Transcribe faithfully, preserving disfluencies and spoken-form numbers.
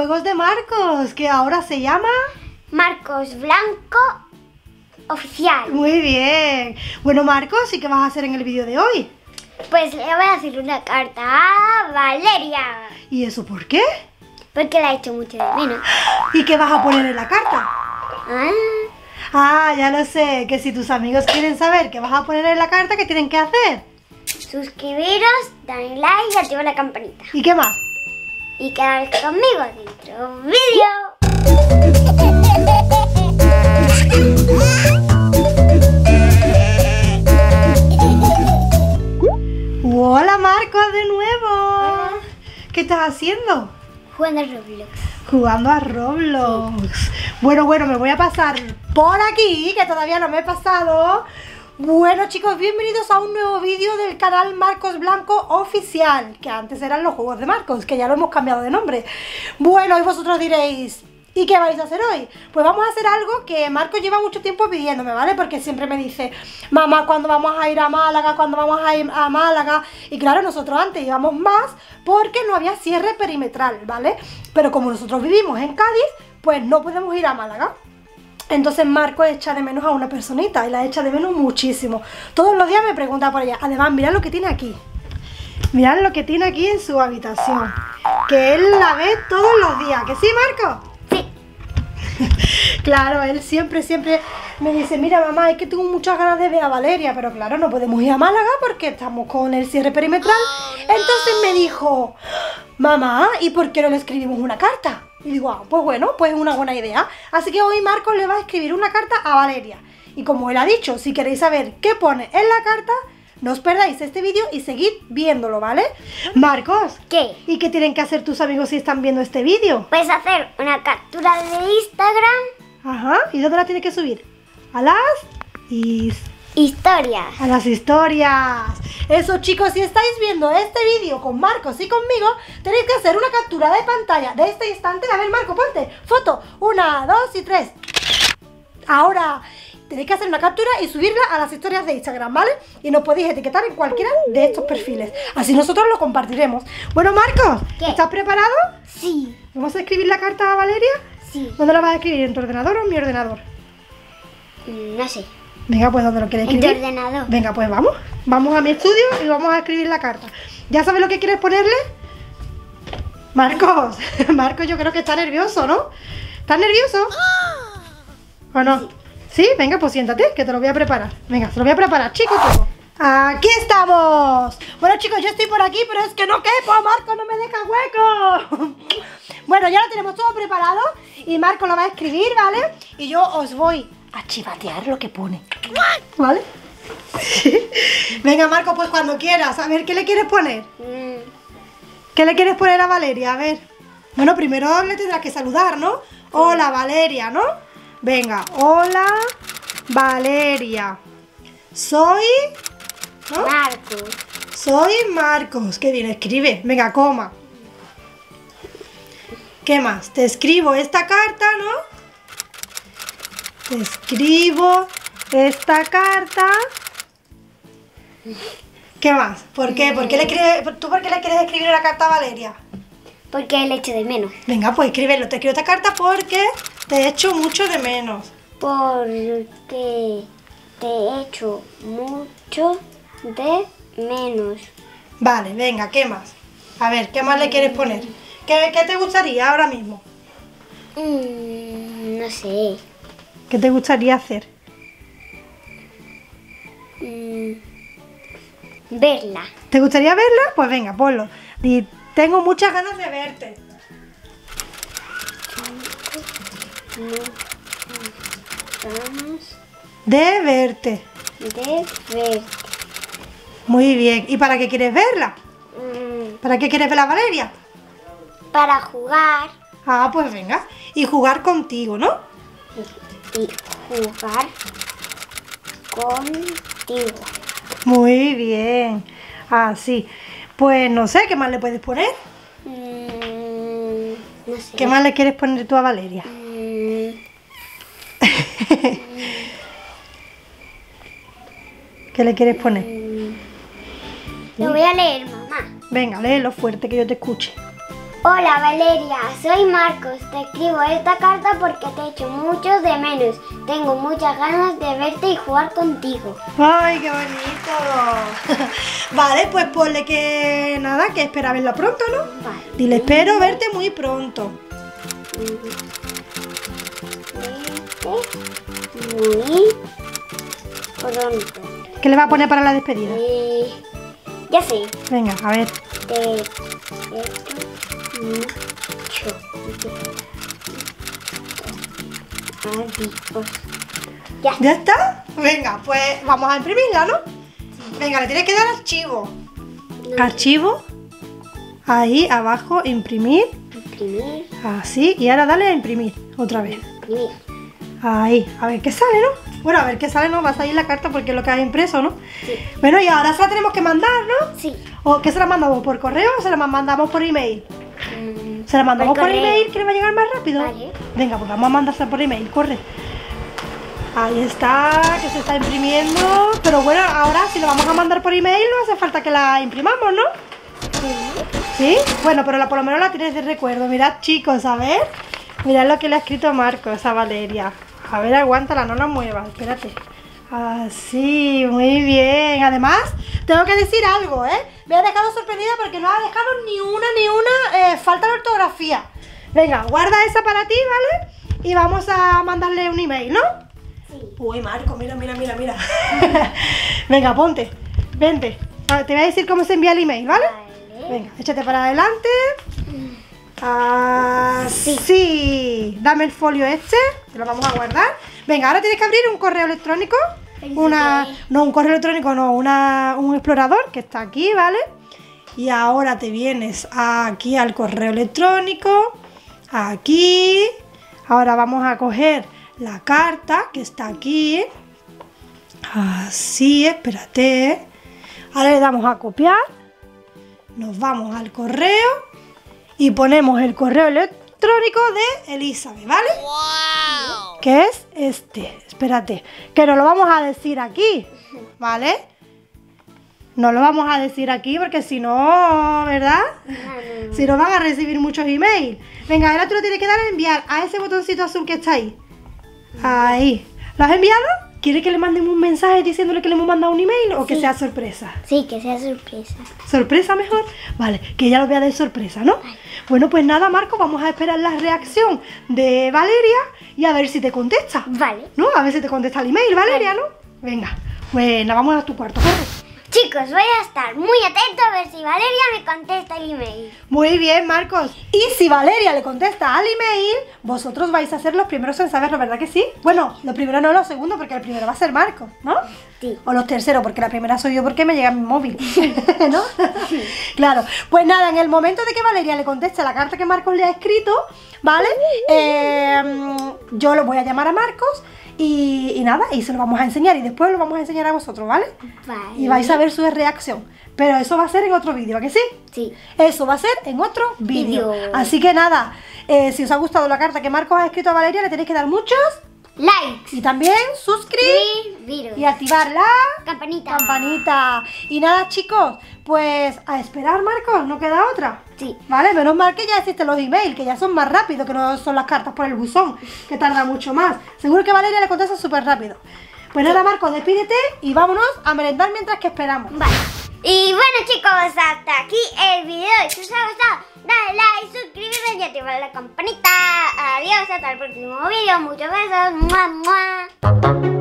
juegos de Marcos, que ahora se llama... Marcos Blanco Oficial. Muy bien. Bueno, Marcos, ¿y qué vas a hacer en el vídeo de hoy? Pues le voy a hacer una carta a Valeria. ¿Y eso por qué? Porque la he hecho mucho de menos. ¿Y qué vas a poner en la carta? Ah, Ah, ya lo sé, que si tus amigos quieren saber qué vas a poner en la carta, ¿qué tienen que hacer? suscribiros, darle like y activar la campanita. ¿Y qué más? Y quedaros conmigo dentro de un vídeo. Hola Marcos, de nuevo. Hola. ¿Qué estás haciendo? Jugando a Roblox. Jugando a Roblox. Bueno, bueno, me voy a pasar por aquí, que todavía no me he pasado. Bueno chicos, bienvenidos a un nuevo vídeo del canal Marcos Blanco Oficial, que antes eran los juegos de Marcos, que ya lo hemos cambiado de nombre. Bueno, y vosotros diréis, ¿y qué vais a hacer hoy? Pues vamos a hacer algo que Marcos lleva mucho tiempo pidiéndome, ¿vale? Porque siempre me dice, mamá, ¿cuándo vamos a ir a Málaga? ¿Cuándo vamos a ir a Málaga? Y claro, nosotros antes íbamos más porque no había cierre perimetral, ¿vale? Pero como nosotros vivimos en Cádiz, pues no podemos ir a Málaga. Entonces Marcos echa de menos a una personita y la echa de menos muchísimo. Todos los días me pregunta por ella. Además, mirad lo que tiene aquí. Mirad lo que tiene aquí en su habitación. Que él la ve todos los días. ¿Que sí, Marcos? Sí. Claro, él siempre, siempre me dice, mira mamá, es que tengo muchas ganas de ver a Valeria, pero claro, no podemos ir a Málaga porque estamos con el cierre perimetral. Entonces me dijo, mamá, ¿y por qué no le escribimos una carta? Y digo, ah, pues bueno, pues es una buena idea. Así que hoy Marcos le va a escribir una carta a Valeria. Y como él ha dicho, si queréis saber qué pone en la carta, no os perdáis este vídeo y seguid viéndolo, ¿vale? Marcos, ¿Qué? ¿y qué tienen que hacer tus amigos si están viendo este vídeo? Puedes hacer una captura de Instagram. Ajá, ¿y dónde la tienes que subir? A las... Is... Historias. A las historias. Eso chicos, si estáis viendo este vídeo con Marcos y conmigo, tenéis que hacer una captura de pantalla de este instante. A ver Marco, ponte foto, una, dos y tres. Ahora tenéis que hacer una captura y subirla a las historias de Instagram, ¿vale? Y nos podéis etiquetar en cualquiera de estos perfiles. Así nosotros lo compartiremos. Bueno Marcos, ¿Qué? ¿estás preparado? Sí. ¿Vamos a escribir la carta a Valeria? Sí. ¿Dónde la vas a escribir? ¿En tu ordenador o en mi ordenador? Mm, No sé. Venga, pues ¿dónde lo quieres En tu escribir? ordenador. Venga, pues vamos. Vamos a mi estudio y vamos a escribir la carta. ¿Ya sabes lo que quieres ponerle? Marcos, Marcos yo creo que está nervioso, ¿no? ¿Estás nervioso? ¿O no? ¿Sí? Venga, pues siéntate, que te lo voy a preparar. Venga, te lo voy a preparar, chicos. ¡Aquí estamos! Bueno, chicos, yo estoy por aquí, pero es que no quepo. Marcos no me deja hueco. Bueno, ya lo tenemos todo preparado y Marcos lo va a escribir, ¿vale? Y yo os voy a chivatear lo que pone. ¿Vale? Venga, Marco, pues cuando quieras. A ver, ¿qué le quieres poner? Mm, ¿Qué le quieres poner a Valeria? A ver. Bueno, primero le tendrás que saludar, ¿no? Hola, Valeria, ¿no? Venga, hola, Valeria. Soy... ¿no? Marcos. Soy Marcos. Qué bien, escribe. Venga, coma. ¿Qué más? Te escribo esta carta, ¿no? Te escribo esta carta. ¿Qué más? ¿Por qué? ¿Por qué le quieres, ¿Tú por qué le quieres escribir la carta a Valeria? Porque le echo de menos. Venga, pues escríbelo. Te escribo esta carta porque te echo mucho de menos. Porque te echo mucho de menos. Vale, venga, ¿qué más? A ver, ¿qué más le quieres poner? ¿Qué, qué te gustaría ahora mismo? Mm, no sé. ¿Qué te gustaría hacer? Mm, verla. ¿Te gustaría verla? Pues venga, ponlo. Di, tengo muchas ganas de verte. Ganas De verte. de ver. Muy bien. ¿Y para qué quieres verla? Mm, ¿Para qué quieres ver a Valeria? para jugar Ah, pues venga. Y jugar contigo, ¿no? y jugar contigo. Muy bien. Así. Pues no sé, ¿qué más le puedes poner? Mm, no sé. ¿Qué más le quieres poner tú a Valeria? Mm, ¿Qué le quieres poner? mm, lo voy a leer, mamá. Venga, léelo fuerte que yo te escuche. Hola Valeria, soy Marcos. Te escribo esta carta porque te echo mucho de menos. Tengo muchas ganas de verte y jugar contigo. ¡Ay, qué bonito! Vale, pues ponle que nada, que espera verla pronto, ¿no? Vale. Dile, espero verte muy pronto. Verte muy pronto. ¿Qué le va a poner para la despedida? Eh, ya sé. Venga, a ver. Te echo mucho. Adiós. Ya. ¿Ya está? Venga, pues vamos a imprimirla, ¿no? Venga, le tienes que dar archivo. Archivo. Ahí, abajo, imprimir. Imprimir. Así, y ahora dale a imprimir otra vez. Imprimir. Ahí, a ver qué sale, ¿no? Bueno, a ver qué sale, ¿no? Va a salir la carta porque es lo que hay impreso, ¿no? Sí. Bueno, y ahora se la tenemos que mandar, ¿no? Sí. ¿O qué se la mandamos? ¿Por correo o se la mandamos por email? Mm, ¿Se la mandamos por, correo. email que le va a llegar más rápido? Vale. Venga, pues vamos a mandársela por email, corre. Ahí está, que se está imprimiendo. Pero bueno, ahora si lo vamos a mandar por email no hace falta que la imprimamos, ¿no? ¿Sí? Bueno, pero la, por lo menos la tienes de recuerdo. Mirad, chicos, a ver. Mirad lo que le ha escrito Marcos a Valeria. A ver, aguántala, no la muevas, espérate. Así, muy bien. Además, tengo que decir algo, ¿eh? Me ha dejado sorprendida porque no ha dejado ni una, ni una eh, falta de ortografía. Venga, guarda esa para ti, ¿vale? Y vamos a mandarle un email, ¿no? Sí. Uy, Marco, mira, mira, mira, mira. Venga, ponte, vente. Te voy a decir cómo se envía el email, ¿vale? Vale. Venga, échate para adelante. Así. Sí. Dame el folio este, te lo vamos a guardar. Venga, ahora tienes que abrir un correo electrónico. Una, no, un correo electrónico, no, una, un explorador que está aquí, ¿vale? Y ahora te vienes aquí al correo electrónico. Aquí. Ahora vamos a coger la carta que está aquí. Así, espérate. Ahora le damos a copiar. Nos vamos al correo. Y ponemos el correo electrónico de Elizabeth, ¿vale? ¡Wow! Que es este. Espérate, que nos lo vamos a decir aquí, ¿vale? No lo vamos a decir aquí porque si no, ¿verdad? No, no. Si no van a recibir muchos emails. Venga, ahora tú lo tienes que dar a enviar a ese botoncito azul que está ahí. Ahí. ¿Lo has enviado? ¿Quiere que le mandemos un mensaje diciéndole que le hemos mandado un email o que Sí. sea sorpresa? Sí, que sea sorpresa. ¿Sorpresa mejor? Vale, que ya lo vea de sorpresa, ¿no? Bueno, pues nada, Marco, vamos a esperar la reacción de Valeria y a ver si te contesta. Vale. ¿No? A ver si te contesta el email, Valeria, ¿no? Venga, bueno, vamos a tu cuarto, corre. Chicos, voy a estar muy atento a ver si Valeria me contesta el email. Muy bien, Marcos. Y si Valeria le contesta al email, vosotros vais a ser los primeros en saberlo, ¿verdad que sí? Bueno, lo primero no, lo segundo, porque el primero va a ser Marcos, ¿no? Sí. O los terceros, porque la primera soy yo porque me llega mi móvil, ¿no? Claro. Pues nada, en el momento de que Valeria le conteste la carta que Marcos le ha escrito, ¿vale? Eh, yo lo voy a llamar a Marcos y, y nada, y se lo vamos a enseñar y después lo vamos a enseñar a vosotros, ¿vale? Vale. Y vais a ver su reacción. Pero eso va a ser en otro vídeo, ¿a que sí? Sí. Eso va a ser en otro vídeo. Vídeo. Así que nada, eh, si os ha gustado la carta que Marcos ha escrito a Valeria, le tenéis que dar muchos Likes. y también suscribir Virus. y activar la Campanita. campanita. Y nada, chicos, pues a esperar, Marcos, no queda otra. Sí. Vale, menos mal que ya existen los emails, que ya son más rápidos, que no son las cartas por el buzón, que tarda mucho más. Seguro que Valeria le contesta súper rápido. Pues nada, Marcos, despídete y vámonos a merendar mientras que esperamos. Vale. Y bueno, chicos, hasta aquí el video. Si os ha gustado, dale like, suscríbete y activar la campanita. Adiós, hasta el próximo video. Muchos besos. ¡Mua, mua!